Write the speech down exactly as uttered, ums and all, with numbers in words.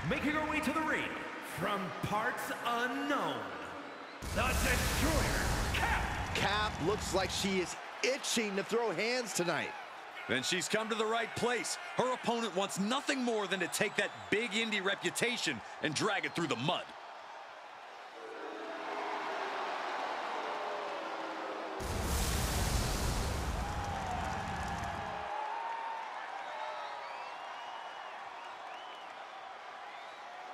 Making her way to the ring, from parts unknown, the Destroyer, Cap. Cap looks like she is itching to throw hands tonight. Then she's come to the right place. Her opponent wants nothing more than to take that big indie reputation and drag it through the mud.